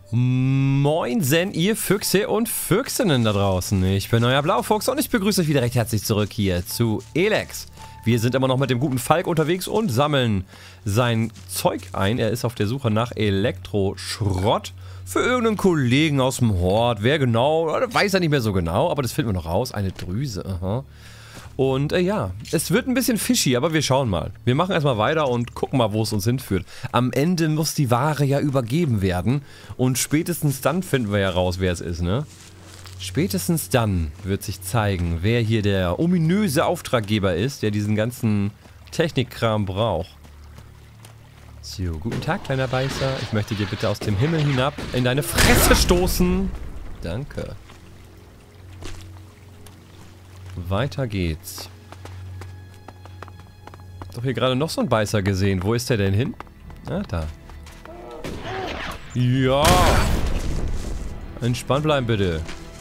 Moinsen, ihr Füchse und Füchsinnen da draußen. Ich bin euer Blaufuchs und ich begrüße euch wieder recht herzlich zurück hier zu Elex. Wir sind immer noch mit dem guten Falk unterwegs und sammeln sein Zeug ein. Er ist auf der Suche nach Elektroschrott für irgendeinen Kollegen aus dem Hort. Wer genau, weiß er nicht mehr so genau, aber das finden wir noch raus. Eine Drüse, aha. Und ja, es wird ein bisschen fishy, aber wir schauen mal. Wir machen erstmal weiter und gucken mal, wo es uns hinführt. Am Ende muss die Ware ja übergeben werden und spätestens dann finden wir ja raus, wer es ist, ne? Spätestens dann wird sich zeigen, wer hier der ominöse Auftraggeber ist, der diesen ganzen Technikkram braucht. So, guten Tag, kleiner Beißer. Ich möchte dir bitte aus dem Himmel hinab in deine Fresse stoßen. Danke. Weiter geht's. Doch hier gerade noch so ein Beißer gesehen. Wo ist der denn hin? Ah, da. Ja. Entspannt bleiben bitte.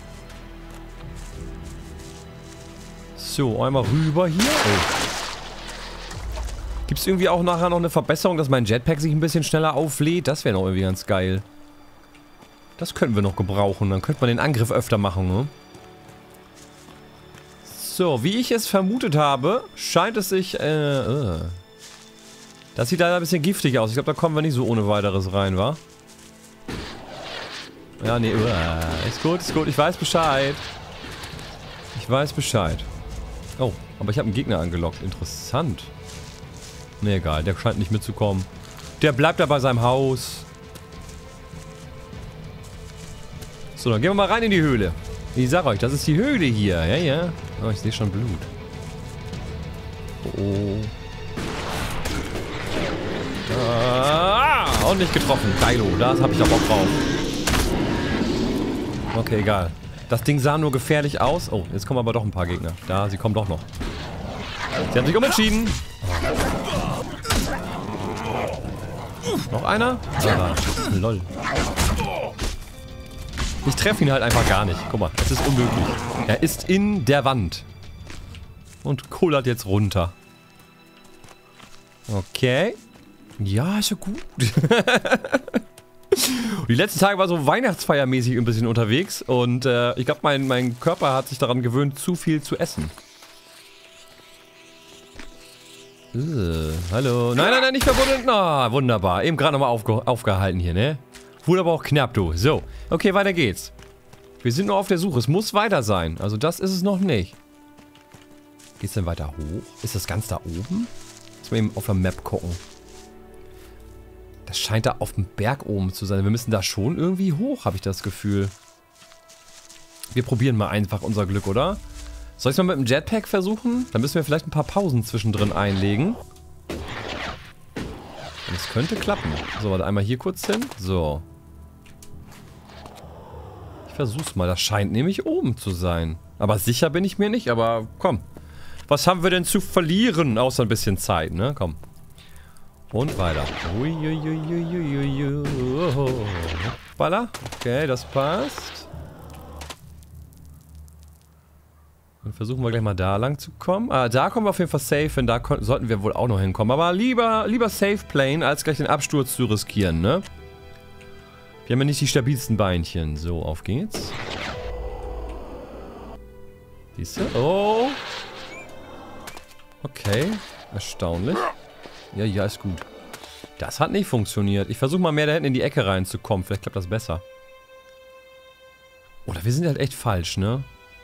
So, einmal rüber hier. Oh. Gibt es irgendwie auch nachher noch eine Verbesserung, dass mein Jetpack sich ein bisschen schneller auflädt? Das wäre noch irgendwie ganz geil. Das könnten wir noch gebrauchen. Dann könnte man den Angriff öfter machen, ne? So, wie ich es vermutet habe, scheint es sich, das sieht leider ein bisschen giftig aus. Ich glaube, da kommen wir nicht so ohne weiteres rein, wa? Ja, nee, ist gut, ich weiß Bescheid. Ich weiß Bescheid. Oh, aber ich habe einen Gegner angelockt. Interessant. Nee, egal, der scheint nicht mitzukommen. Der bleibt da bei seinem Haus. So, dann gehen wir mal rein in die Höhle. Ich sag euch, das ist die Höhle hier. Ja, ja. Oh, ich sehe schon Blut. Oh. Und nicht getroffen. Geilo, das habe ich auch Bock drauf. Okay, egal. Das Ding sah nur gefährlich aus. Oh, jetzt kommen aber doch ein paar Gegner. Da, sie kommen doch noch. Sie haben sich umentschieden. Noch einer? Ah, lol. Ich treffe ihn halt einfach gar nicht. Guck mal, das ist unmöglich. Er ist in der Wand. Und kullert jetzt runter. Okay. Ja, ist ja gut. Die letzten Tage war so weihnachtsfeiermäßig ein bisschen unterwegs. Und ich glaube, mein Körper hat sich daran gewöhnt, zu viel zu essen. Hallo. Nein, nein, nein, nicht verbunden. Na, wunderbar. Eben gerade nochmal aufgehalten hier, ne? Wurde aber auch knapp, du. So, okay, weiter geht's. Wir sind nur auf der Suche. Es muss weiter sein. Also das ist es noch nicht. Geht's denn weiter hoch? Ist das ganz da oben? Lass mal eben auf der Map gucken. Das scheint da auf dem Berg oben zu sein. Wir müssen da schon irgendwie hoch, habe ich das Gefühl. Wir probieren mal einfach unser Glück, oder? Soll ich es mal mit dem Jetpack versuchen? Dann müssen wir vielleicht ein paar Pausen zwischendrin einlegen. Das könnte klappen. So, warte, einmal hier kurz hin. So. Ich versuch's mal. Das scheint nämlich oben zu sein. Aber sicher bin ich mir nicht. Aber komm. Was haben wir denn zu verlieren? Außer ein bisschen Zeit, ne? Komm. Und weiter. Hoppala. Okay, das passt. Dann versuchen wir gleich mal da lang zu kommen. Ah, da kommen wir auf jeden Fall safe, denn da sollten wir wohl auch noch hinkommen. Aber lieber Safe Plane, als gleich den Absturz zu riskieren, ne? Wir haben ja nicht die stabilsten Beinchen. So, auf geht's. Siehst du? Oh. Okay. Erstaunlich. Ja, ja, ist gut. Das hat nicht funktioniert. Ich versuche mal mehr da hinten in die Ecke reinzukommen. Vielleicht klappt das besser. Oder wir sind halt echt falsch, ne?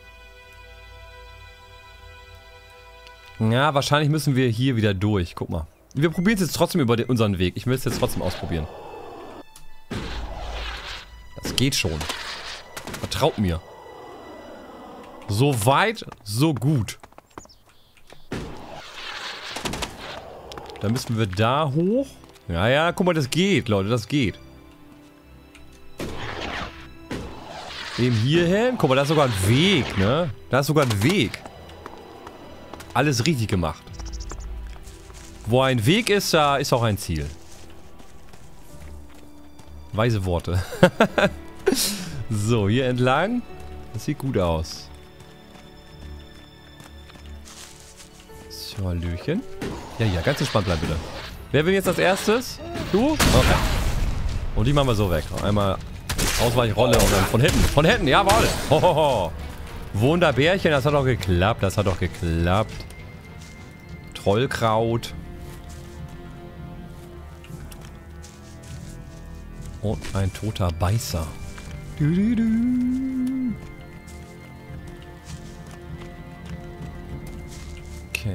Ja, wahrscheinlich müssen wir hier wieder durch. Guck mal. Wir probieren es jetzt trotzdem über unseren Weg. Ich will es jetzt trotzdem ausprobieren. Das geht schon. Vertraut mir. So weit, so gut. Dann müssen wir da hoch. Ja, ja, guck mal, das geht, Leute. Das geht. Eben hier hin. Guck mal, da ist sogar ein Weg, ne? Da ist sogar ein Weg. Alles richtig gemacht. Wo ein Weg ist, da ist auch ein Ziel. Weise Worte. So, hier entlang. Das sieht gut aus. So, Hallöchen. Ja, ja, ganz entspannt bleiben, bitte. Wer will jetzt als erstes? Du? Okay. Und die machen wir so weg. Einmal Ausweichrolle und dann von hinten. Von hinten, jawohl. Hohoho. Wunderbärchen, das hat doch geklappt. Das hat doch geklappt. Trollkraut. Und ein toter Beißer. Okay.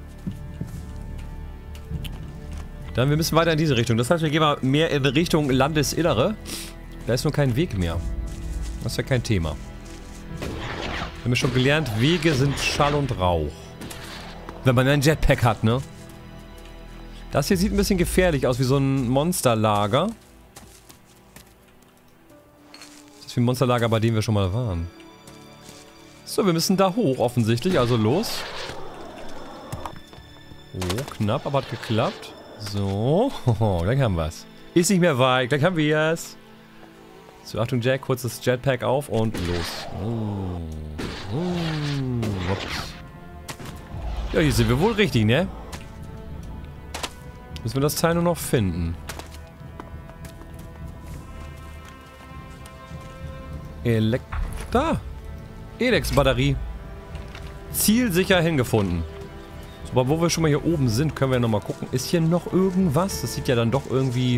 Dann, wir müssen weiter in diese Richtung. Das heißt, wir gehen mal mehr in Richtung Landesinnere. Da ist nur kein Weg mehr. Das ist ja kein Thema. Wir haben ja schon gelernt, Wege sind Schall und Rauch. Wenn man einen Jetpack hat, ne? Das hier sieht ein bisschen gefährlich aus, wie so ein Monsterlager. Das ist wie ein Monsterlager, bei dem wir schon mal waren. So, wir müssen da hoch offensichtlich, also los. Oh, knapp, aber hat geklappt. So, gleich haben wir es. Ist nicht mehr weit, gleich haben wir es. So, Achtung Jack, kurzes Jetpack auf und los. Ups. Ja, hier sind wir wohl richtig, ne? Müssen wir das Teil nur noch finden. Da! Elex-Batterie. Zielsicher hingefunden. So, aber wo wir schon mal hier oben sind, können wir nochmal gucken. Ist hier noch irgendwas? Das sieht ja dann doch irgendwie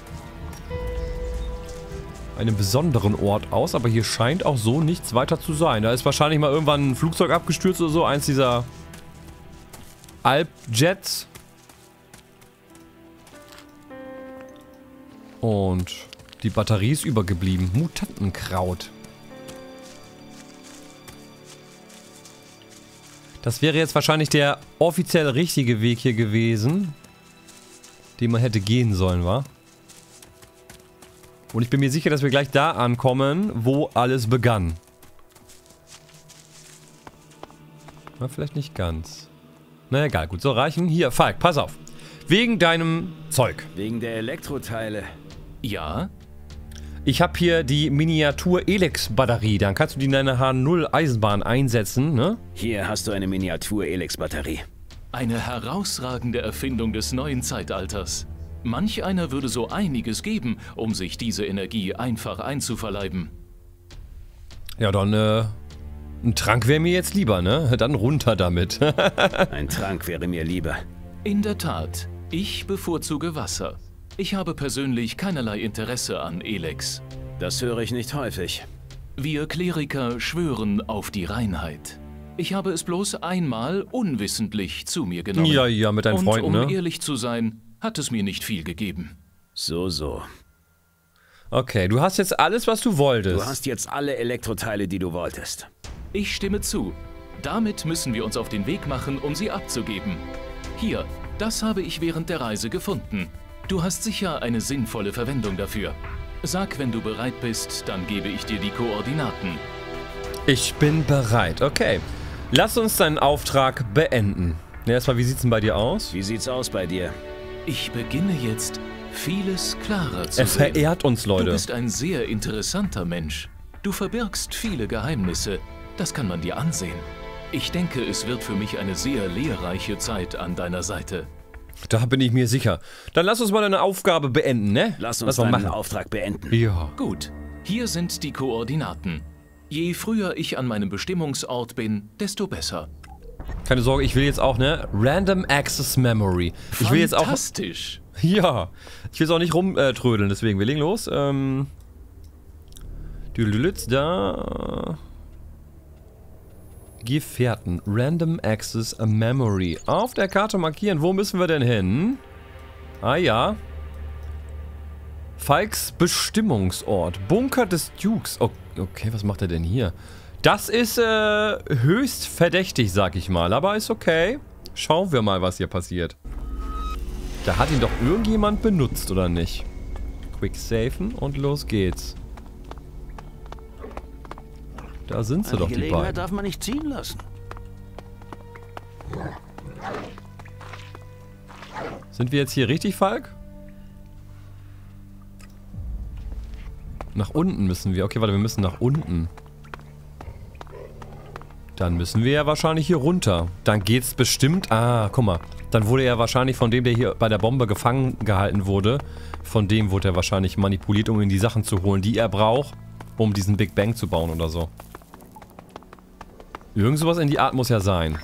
einem besonderen Ort aus, aber hier scheint auch so nichts weiter zu sein. Da ist wahrscheinlich mal irgendwann ein Flugzeug abgestürzt oder so, eins dieser Alp-Jets. Und die Batterie ist übergeblieben. Mutantenkraut. Das wäre jetzt wahrscheinlich der offiziell richtige Weg hier gewesen, den man hätte gehen sollen, wa? Und ich bin mir sicher, dass wir gleich da ankommen, wo alles begann. Na, vielleicht nicht ganz. Na egal, gut, so reichen. Hier, Falk, pass auf. Wegen deinem Zeug. Wegen der Elektroteile. Ja? Ich habe hier die Miniatur-Elex-Batterie. Dann kannst du die in deine H0-Eisenbahn einsetzen, ne? Hier hast du eine Miniatur-Elex-Batterie. Eine herausragende Erfindung des neuen Zeitalters. Manch einer würde so einiges geben, um sich diese Energie einfach einzuverleiben. Ja, dann, ein Trank wäre mir jetzt lieber, ne? Dann runter damit. Ein Trank wäre mir lieber. In der Tat, ich bevorzuge Wasser. Ich habe persönlich keinerlei Interesse an Elex. Das höre ich nicht häufig. Wir Kleriker schwören auf die Reinheit. Ich habe es bloß einmal unwissentlich zu mir genommen. Ja, ja, mit deinen Freunden, und um ne? ehrlich zu sein, hat es mir nicht viel gegeben. So. Okay, du hast jetzt alles, was du wolltest. Du hast jetzt alle Elektroteile, die du wolltest. Ich stimme zu. Damit müssen wir uns auf den Weg machen, um sie abzugeben. Hier, das habe ich während der Reise gefunden. Du hast sicher eine sinnvolle Verwendung dafür. Sag, wenn du bereit bist, dann gebe ich dir die Koordinaten. Ich bin bereit. Okay. Lass uns deinen Auftrag beenden. Erstmal, wie sieht's denn bei dir aus? Wie sieht's aus bei dir? Ich beginne jetzt, vieles klarer zu Er sehen. verehrt uns, Leute. Du bist ein sehr interessanter Mensch. Du verbirgst viele Geheimnisse. Das kann man dir ansehen. Ich denke, es wird für mich eine sehr lehrreiche Zeit an deiner Seite. Da bin ich mir sicher. Dann lass uns mal deine Aufgabe beenden, ne? Lass uns deinen Auftrag beenden. Ja. Gut, hier sind die Koordinaten. Je früher ich an meinem Bestimmungsort bin, desto besser. Keine Sorge, ich will jetzt auch, ne? Random Access Memory. Ich will jetzt auch... Fantastisch. Ja. Ich will jetzt auch nicht rumtrödeln, deswegen. Wir legen los. Da... Gefährten. Random Access Memory. Auf der Karte markieren. Wo müssen wir denn hin? Ah ja. Falks Bestimmungsort. Bunker des Dukes. Oh, okay, was macht er denn hier? Das ist höchst verdächtig, sag ich mal. Aber ist okay. Schauen wir mal, was hier passiert. Da hat ihn doch irgendjemand benutzt, oder nicht? Quick safen und los geht's. Da sind sie doch, die beiden. Darf man nicht ziehen lassen. Sind wir jetzt hier richtig, Falk? Nach unten müssen wir. Okay, warte, wir müssen nach unten. Dann müssen wir ja wahrscheinlich hier runter. Dann geht's bestimmt... Ah, guck mal. Dann wurde er wahrscheinlich von dem, der hier bei der Bombe gefangen gehalten wurde, von dem wurde er wahrscheinlich manipuliert, um ihm die Sachen zu holen, die er braucht, um diesen Big Bang zu bauen oder so. Irgend sowas in die Art muss ja sein.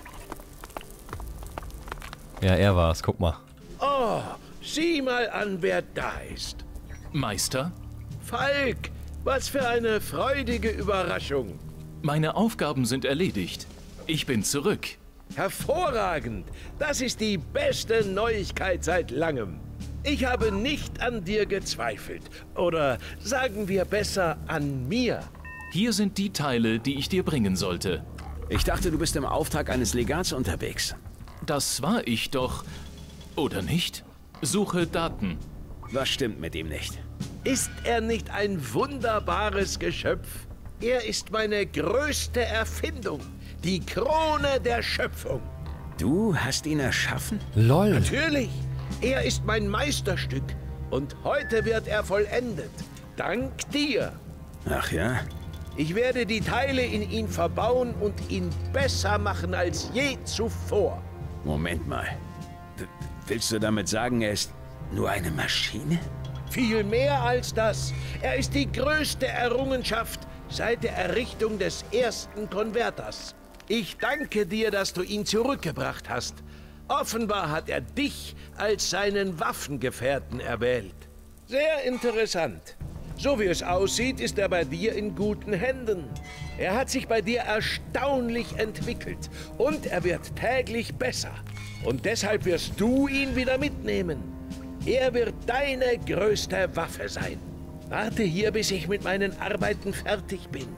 Ja, er war's. Guck mal. Oh, sieh mal an, wer da ist. Meister, Falk, was für eine freudige Überraschung. meine Aufgaben sind erledigt. Ich bin zurück. Hervorragend. Das ist die beste Neuigkeit seit langem. Ich habe nicht an dir gezweifelt. Oder sagen wir besser an mir. Hier sind die Teile, die ich dir bringen sollte. Ich dachte, du bist im Auftrag eines Legats unterwegs. Das war ich doch. Oder nicht? Suche Daten. Was stimmt mit ihm nicht? Ist er nicht ein wunderbares Geschöpf? Er ist meine größte Erfindung. Die Krone der Schöpfung. Du hast ihn erschaffen? LOL. Natürlich. Er ist mein Meisterstück. Und heute wird er vollendet. Dank dir. Ach ja? Ich werde die Teile in ihn verbauen und ihn besser machen als je zuvor. Moment mal. Willst du damit sagen, er ist nur eine Maschine? Viel mehr als das. Er ist die größte Errungenschaft seit der Errichtung des ersten Konverters. Ich danke dir, dass du ihn zurückgebracht hast. Offenbar hat er dich als seinen Waffengefährten erwählt. Sehr interessant. So wie es aussieht, ist er bei dir in guten Händen. Er hat sich bei dir erstaunlich entwickelt und er wird täglich besser. Und deshalb wirst du ihn wieder mitnehmen. Er wird deine größte Waffe sein. Warte hier, bis ich mit meinen Arbeiten fertig bin.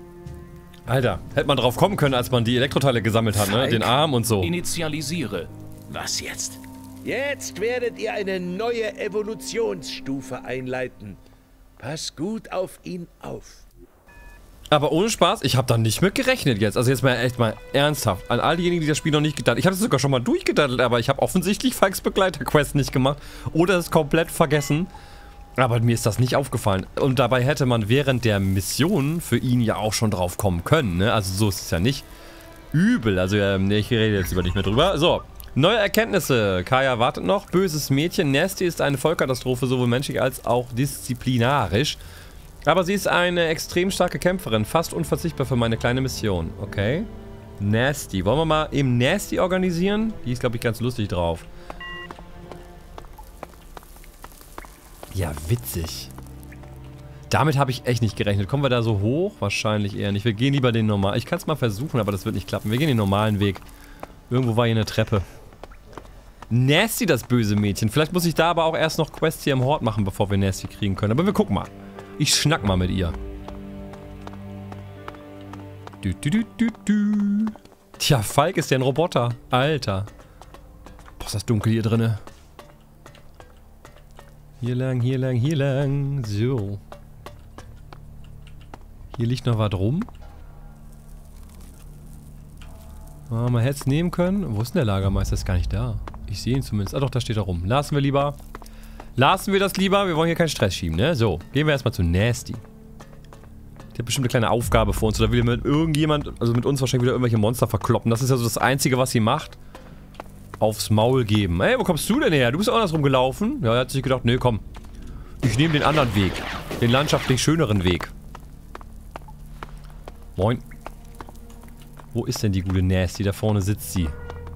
Alter, hätte man drauf kommen können, als man die Elektroteile gesammelt hat, ne? Den Arm und so. Initialisiere. Was jetzt? Jetzt werdet ihr eine neue Evolutionsstufe einleiten. Pass gut auf ihn auf. Aber ohne Spaß, ich habe da nicht mit gerechnet jetzt. Also jetzt mal echt mal ernsthaft. An all diejenigen, die das Spiel noch nicht gedaddelt. Ich habe es sogar schon mal durchgedaddelt, aber ich habe offensichtlich Falks Begleiter-Quest nicht gemacht. Oder es komplett vergessen. Aber mir ist das nicht aufgefallen. Und dabei hätte man während der Mission für ihn ja auch schon drauf kommen können, ne? Also so ist es ja nicht. Übel. Also ich rede jetzt lieber nicht mehr drüber. So. Neue Erkenntnisse. Kaya wartet noch. Böses Mädchen. Nasty ist eine Vollkatastrophe, sowohl menschlich als auch disziplinarisch. Aber sie ist eine extrem starke Kämpferin. Fast unverzichtbar für meine kleine Mission. Okay. Nasty. Wollen wir mal eben Nasty organisieren? Die ist, glaube ich, ganz lustig drauf. Ja, witzig. Damit habe ich echt nicht gerechnet. Kommen wir da so hoch? Wahrscheinlich eher nicht. Wir gehen lieber den normalen. Ich kann es mal versuchen, aber das wird nicht klappen. Wir gehen den normalen Weg. Irgendwo war hier eine Treppe. Nasty, das böse Mädchen. Vielleicht muss ich da aber auch erst noch Quests hier im Hort machen, bevor wir Nasty kriegen können. Aber wir gucken mal. Ich schnack mal mit ihr. Tja, Falk ist ja ein Roboter. Alter. Boah, ist das dunkel hier drinne. Hier lang, hier lang, hier lang. So. Hier liegt noch was rum. Ah, man hätte es nehmen können. Wo ist denn der Lagermeister? Ist gar nicht da. Ich sehe ihn zumindest. Ah doch, da steht er rum. Lassen wir lieber. Lassen wir das lieber. Wir wollen hier keinen Stress schieben, ne? So, gehen wir erstmal zu Nasty. Der hat bestimmt eine kleine Aufgabe vor uns. Oder will mit irgendjemand, also mit uns wahrscheinlich wieder irgendwelche Monster verkloppen. Das ist ja so das Einzige, was sie macht. Aufs Maul geben. Ey, wo kommst du denn her? Du bist auch andersrum gelaufen. Ja, er hat sich gedacht, nee, komm. Ich nehme den anderen Weg. Den landschaftlich schöneren Weg. Moin. Wo ist denn die gute Nasty? Da vorne sitzt sie.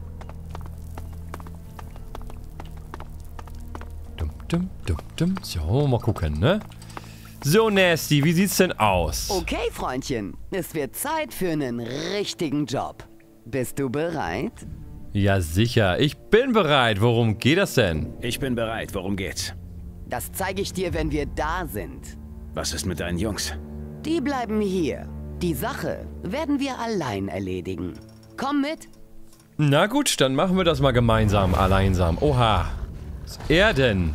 So, mal gucken, ne? So, Nasty, wie sieht's denn aus? Okay, Freundchen. Es wird Zeit für einen richtigen Job. Bist du bereit? Ja, sicher. Ich bin bereit. Worum geht das denn? Ich bin bereit. Worum geht's? Das zeige ich dir, wenn wir da sind. Was ist mit deinen Jungs? Die bleiben hier. Die Sache werden wir allein erledigen. Komm mit. Na gut, dann machen wir das mal gemeinsam, alleinsam. Oha. Was ist er denn?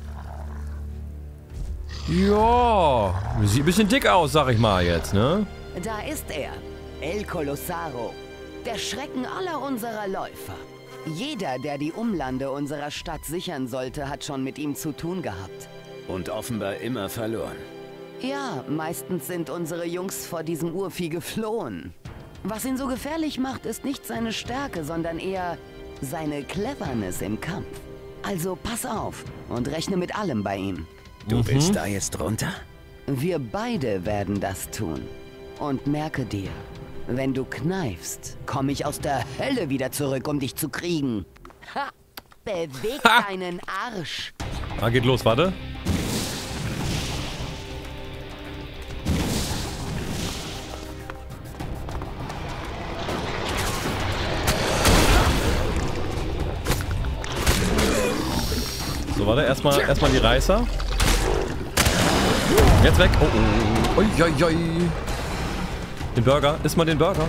Ja, sieht ein bisschen dick aus, sag ich mal jetzt, ne? Da ist er. El Colossaro. Der Schrecken aller unserer Läufer. Jeder, der die Umlande unserer Stadt sichern sollte, hat schon mit ihm zu tun gehabt. Und offenbar immer verloren. Ja, meistens sind unsere Jungs vor diesem Urvieh geflohen. Was ihn so gefährlich macht, ist nicht seine Stärke, sondern eher seine Cleverness im Kampf. Also pass auf und rechne mit allem bei ihm. Du willst da jetzt runter? Wir beide werden das tun. Und merke dir, wenn du kneifst, komme ich aus der Hölle wieder zurück, um dich zu kriegen. Ha! Beweg deinen Arsch. Ah, geht los, warte. So, warte, erstmal die Reißer. Jetzt weg. Oh, oh. Oi, oi, oi. Den Burger. Iss mal den Burger.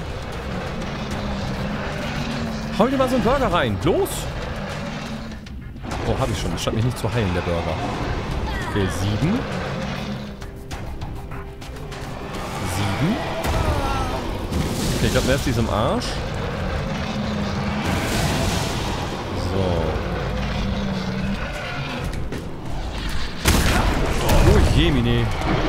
Hau dir mal so einen Burger rein. Los. Oh, hab ich schon. Das scheint mich nicht zu heilen, der Burger. Okay, 7. 7. Okay, ich glaube, der ist diesem Arsch. So. Oh, Jemine.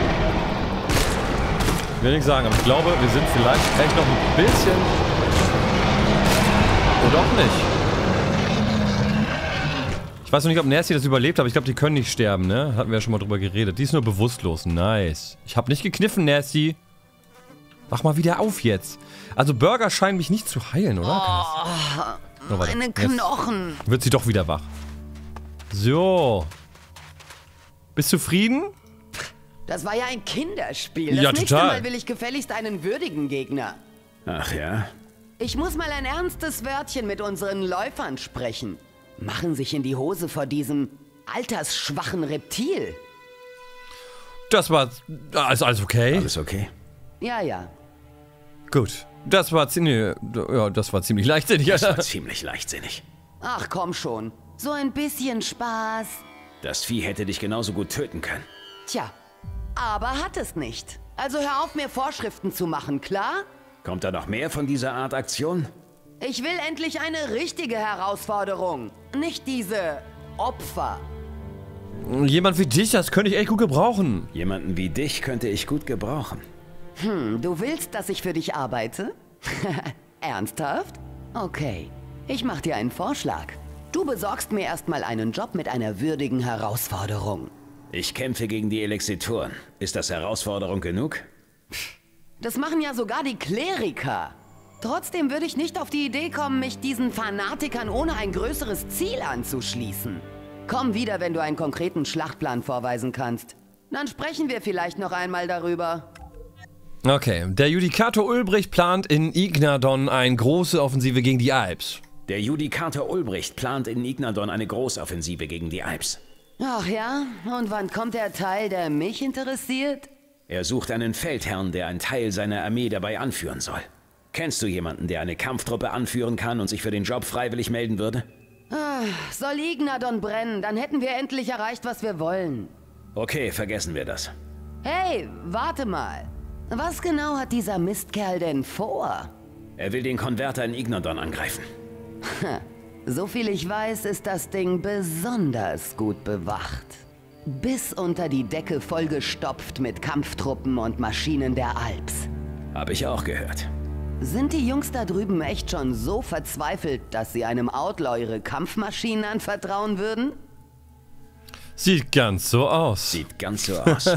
Ich will nicht sagen, aber ich glaube, wir sind vielleicht echt noch ein bisschen... Oder auch nicht. Ich weiß noch nicht, ob Nasty das überlebt, aber ich glaube, die können nicht sterben, ne? Hatten wir ja schon mal drüber geredet. Die ist nur bewusstlos. Nice. Ich habe nicht gekniffen, Nasty. Wach mal wieder auf jetzt. Also Burger scheinen mich nicht zu heilen, oder? Oh, meine Knochen. Jetzt wird sie doch wieder wach. So. Bist du zufrieden? Das war ja ein Kinderspiel. Ja, das nächste total. Mal will ich gefälligst einen würdigen Gegner. Ach ja? Ich muss mal ein ernstes Wörtchen mit unseren Läufern sprechen. Machen sich in die Hose vor diesem altersschwachen Reptil. Das war... Alles okay? Alles okay? Ja, ja. Gut. Das war ziemlich... Ja, das war ziemlich leichtsinnig. Das war ziemlich leichtsinnig. Ach, komm schon. So ein bisschen Spaß. Das Vieh hätte dich genauso gut töten können. Tja, aber hat es nicht. Also hör auf, mir Vorschriften zu machen, klar? Kommt da noch mehr von dieser Art Aktion? Ich will endlich eine richtige Herausforderung. Nicht diese Opfer. Jemand wie dich, das könnte ich echt gut gebrauchen. Jemanden wie dich könnte ich gut gebrauchen. Du willst, dass ich für dich arbeite? Ernsthaft? Okay, ich mach dir einen Vorschlag. Du besorgst mir erstmal einen Job mit einer würdigen Herausforderung. Ich kämpfe gegen die Elexitoren. Ist das Herausforderung genug? Das machen ja sogar die Kleriker. Trotzdem würde ich nicht auf die Idee kommen, mich diesen Fanatikern ohne ein größeres Ziel anzuschließen. Komm wieder, wenn du einen konkreten Schlachtplan vorweisen kannst. Dann sprechen wir vielleicht noch einmal darüber. Okay, der Judikator Ulbricht plant in Ignadon eine große Offensive gegen die Alps. Der Judikator Ulbricht plant in Ignadon eine Großoffensive gegen die Alps. Ach ja? Und wann kommt der Teil, der mich interessiert? Er sucht einen Feldherrn, der einen Teil seiner Armee dabei anführen soll. Kennst du jemanden, der eine Kampftruppe anführen kann und sich für den Job freiwillig melden würde? Soll Ignadon brennen, dann hätten wir endlich erreicht, was wir wollen. Okay, vergessen wir das. Hey, warte mal. Was genau hat dieser Mistkerl denn vor? Er will den Konverter in Ignadon angreifen. So viel ich weiß, ist das Ding besonders gut bewacht. Bis unter die Decke vollgestopft mit Kampftruppen und Maschinen der Alps. Hab ich auch gehört. Sind die Jungs da drüben echt schon so verzweifelt, dass sie einem Outlaw ihre Kampfmaschinen anvertrauen würden? Sieht ganz so aus. Sieht ganz so aus.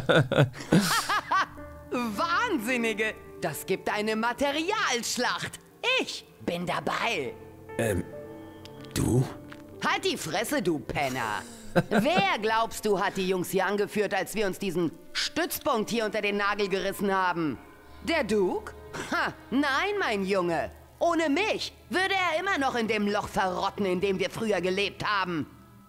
Wahnsinnige! Das gibt eine Materialschlacht. Ich bin dabei. Du? Halt die Fresse, du Penner. Wer, glaubst du, hat die Jungs hier angeführt, als wir uns diesen Stützpunkt hier unter den Nagel gerissen haben? Der Duke? Ha, nein, mein Junge. Ohne mich würde er immer noch in dem Loch verrotten, in dem wir früher gelebt haben.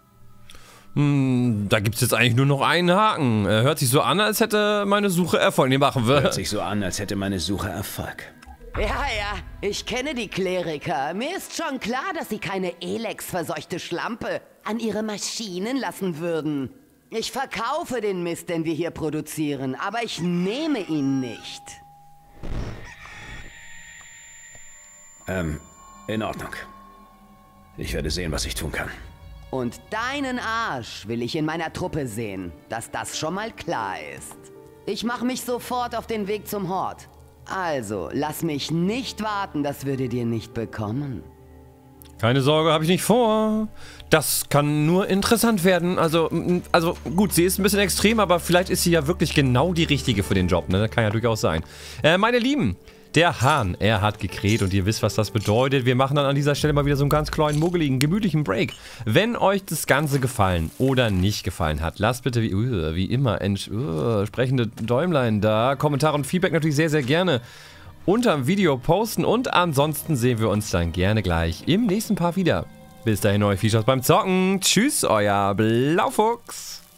Da gibt's jetzt eigentlich nur noch einen Haken. Hört sich so an, als hätte meine Suche Erfolg. Nee, machen wir. Hört sich so an, als hätte meine Suche Erfolg. Ja, ich kenne die Kleriker. Mir ist schon klar, dass sie keine Elex-verseuchte Schlampe an ihre Maschinen lassen würden. Ich verkaufe den Mist, den wir hier produzieren, aber ich nehme ihn nicht. In Ordnung. Ich werde sehen, was ich tun kann. Und deinen Arsch will ich in meiner Truppe sehen, dass das schon mal klar ist. Ich mache mich sofort auf den Weg zum Hort. Also, lass mich nicht warten, das würde dir nicht bekommen. Keine Sorge, habe ich nicht vor. Das kann nur interessant werden. Also gut, sie ist ein bisschen extrem, aber vielleicht ist sie ja wirklich genau die Richtige für den Job, ne? Das kann ja durchaus sein. Meine Lieben, der Hahn, er hat gekräht und ihr wisst, was das bedeutet. Wir machen dann an dieser Stelle mal wieder so einen ganz kleinen, muggeligen, gemütlichen Break. Wenn euch das Ganze gefallen oder nicht gefallen hat, lasst bitte wie immer entsprechende Däumlein da. Kommentare und Feedback natürlich sehr, sehr gerne unter dem Video posten. Und ansonsten sehen wir uns dann gerne gleich im nächsten Part wieder. Bis dahin euch viel Spaß beim Zocken. Tschüss, euer Blaufuchs.